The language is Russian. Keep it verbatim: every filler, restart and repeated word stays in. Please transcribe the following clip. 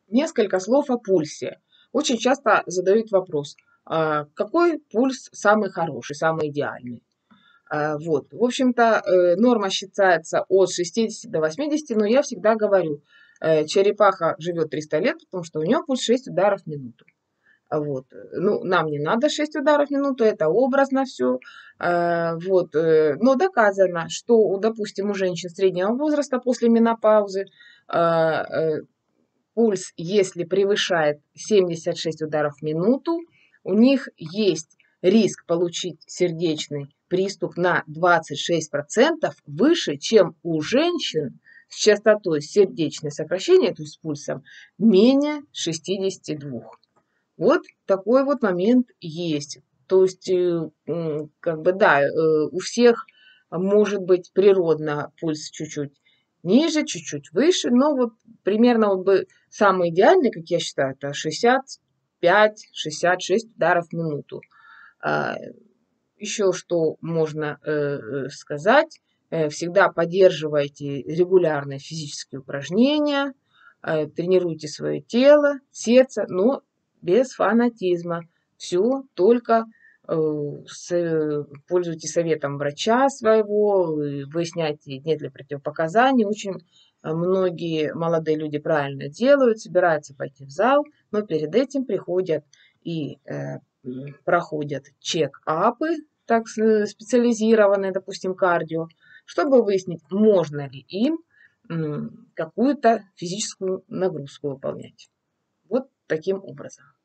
Несколько слов о пульсе. Очень часто задают вопрос, а, какой пульс самый хороший, самый идеальный. А, Вот. В общем-то, э, норма считается от шестидесяти до восьмидесяти, но я всегда говорю, э, черепаха живет триста лет, потому что у нее пульс шесть ударов в минуту. А Вот. Ну, нам не надо шесть ударов в минуту, это образно все. Вот. э, Но доказано, что, у, допустим, у женщин среднего возраста после менопаузы а, э, пульс, если превышает семьдесят шесть ударов в минуту, у них есть риск получить сердечный приступ на двадцать шесть процентов выше, чем у женщин с частотой сердечных сокращений, то есть с пульсом, менее шестидесяти двух. Вот такой вот момент есть. То есть, э, как бы, да, э, у всех может быть природно пульс чуть-чуть ниже, чуть-чуть выше, но вот примерно вот бы самый идеальный, как я считаю, это шестьдесят пять шестьдесят шесть ударов в минуту. А, Еще что можно э, э, сказать, э, всегда поддерживайте регулярные физические упражнения, э, тренируйте свое тело, сердце, но без фанатизма. Все только э, с, пользуйтесь советом врача своего, э, выясняйте, нет ли противопоказаний. Очень э, многие молодые люди правильно делают, собираются пойти в зал, но перед этим приходят и э, проходят чек-апы, так специализированные, допустим, кардио, чтобы выяснить, можно ли им какую-то физическую нагрузку выполнять. Вот таким образом.